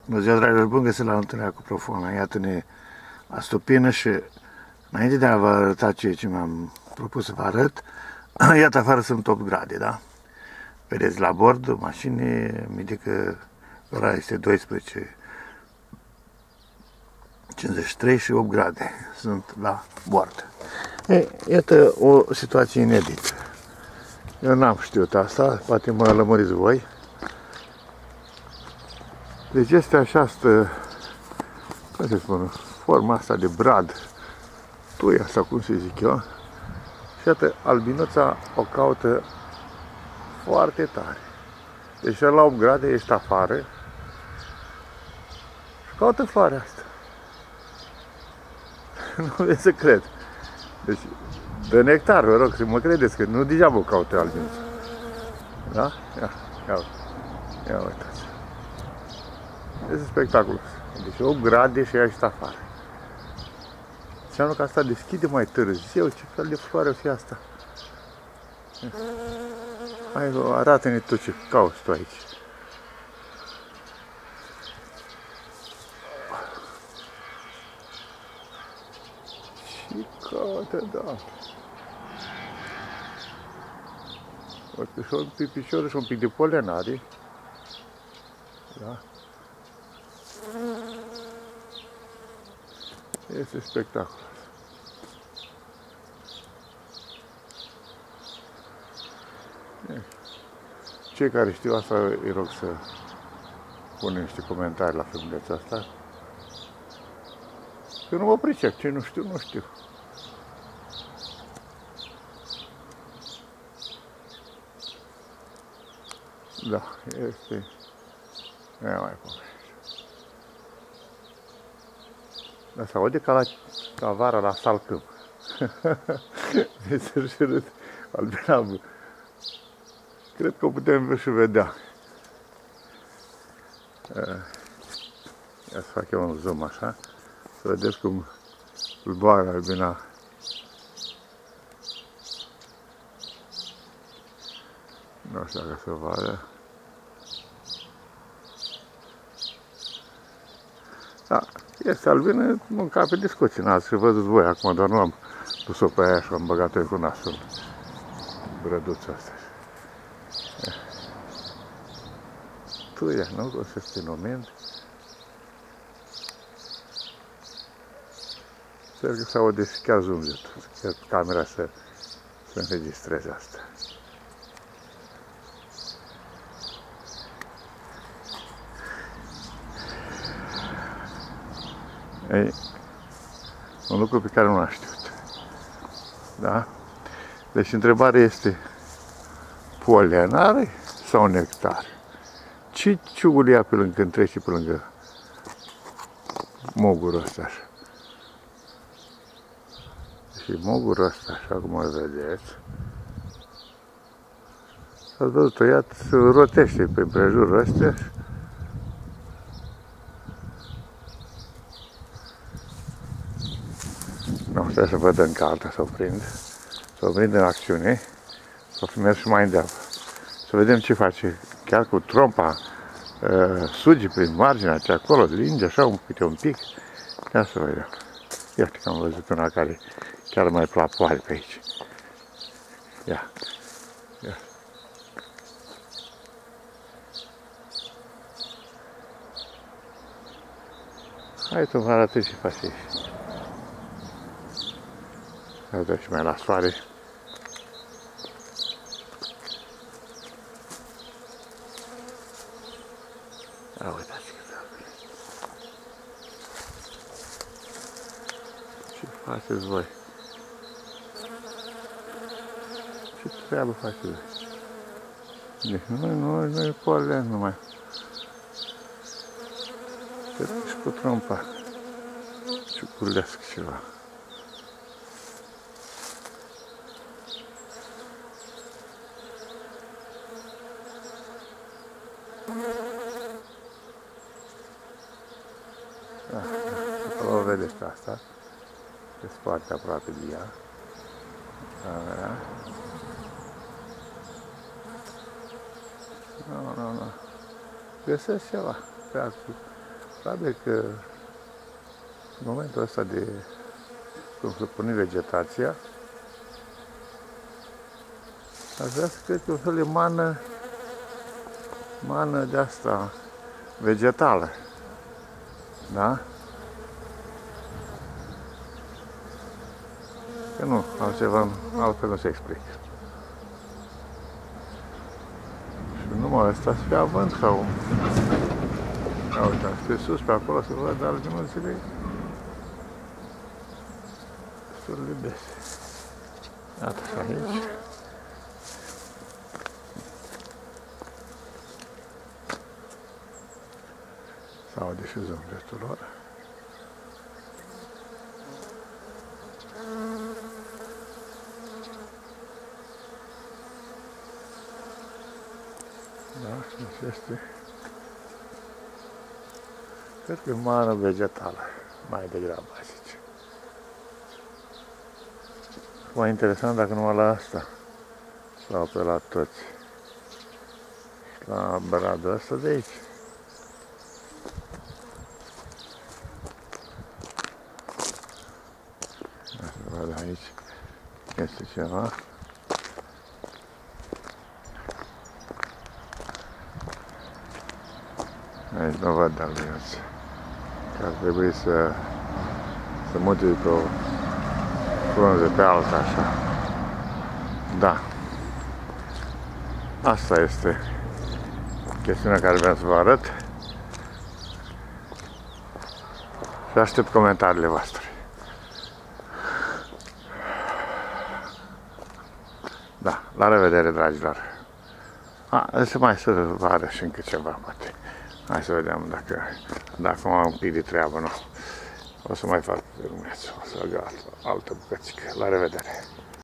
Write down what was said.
Bună ziua, dragilor, bun găsit la întâlnirea cu Profona. Iată-ne la stopină și înainte de a vă arăta ceea ce mi-am propus să vă arăt, iată afară sunt 8 grade, da? Vedeți la bord mașinii, mi indică ora este 12:53 și 8 grade sunt la bord. Iată o situație inedită. Eu n-am știut asta, poate mă lămuriți voi. Deci este această, cum să spun, forma asta de brad, tuia asta, cum să zic eu, și iată, albinuța o caută foarte tare. Deci la 8 grade ești afară și caută floarea asta. Nu vreți să cred. Deci, de nectar, vă rog, să mă credeți că nu degeaba o caută albinuța. Da? Ia uitați. Este spectaculos. Deci 8 grade și ea ești afară. Înseamnă că asta deschide mai târziu. Ce fel de floare o fi asta? Hai, arată-ne tu ce cauți tu aici. Ce caută, da. Un pic piciorul și un pic de polen are. Da? Este spectacol. Cei care știu asta, îi rog să pună niște comentarii la filmulețul asta. Că nu mă pricep, ce nu știu, nu știu. Da, este... Ia mai poveste. Dar se aude ca vara la salcâm. Este râd albinabă. Cred că o putem și vedea. Ia să fac eu un zoom așa, să vedeți cum zboară albina. Nu știu dacă se vadă. Da, este albină, nu încape discuții, n-ați văzut voi, acum doar nu am dus-o pe aia și am băgat-o cu nasul brăduța asta. Tuia, nu? O să fenomen. Sper că se aude și chiar zumzetul, chiar camera să înregistreze asta. Ei, un lucru pe care nu l-am știut. Da? Deci întrebarea este, polen are sau nectar? Ce ciugul ia pe lângă, când trece pe lângă mogurul ăsta așa? Și mogurul ăsta, așa cum o vedeți, s-a văzut, o rotește pe împrejurul ăsta. Nu, trebuie să văd în cartă, să o prind în acțiune, să o merg și mai îndeapă. Să vedem ce face, chiar cu trompa, suge prin marginea aceea acolo, linge așa un pic. Ia să vedem. Iată că am văzut una care chiar mai plapoare pe aici. Ia. Hai să vă arăt ce face aici. Ia dă și mai la soare. Ia uitați că ce faceți voi? Ce treabă faceți voi? Deci nu e polen numai. Se duci cu trompa. Ciuculesc ceva. Da, acolo vedeți pe asta, este foarte aproape de ea. Da. Nu. Găsesc ceva pe altul. Probabil că în momentul ăsta de cum se pune vegetația, aș vrea să cred că un fel de mană de asta vegetală. Da? Că nu, altfel nu se explică. Și numai ăsta să fie avânt sau... Uite, pe sus, pe acolo, să văd albinuțele destul de dese. Iată și aici. S-aude și zâmbetul lor. Da, deci este... Cred că e mană vegetală, mai degrabă, aș zice. Mai interesant dacă numai la asta sau pe la toți. La bradul ăsta de aici. Asta văd aici. Este ceva. Aici nu văd albinuți. Că ar trebui să mute pe o frunză pe alta, așa. Da. Asta este chestiunea care vreau să vă arăt. Și aștept comentariile voastre. Da, la revedere, dragilor. Se mai să vă arăt și încă ceva, poate. Hai să vedem dacă am un pic de treabă, nu. O să mai fac urmeț, o să fac altă bucățică. La revedere!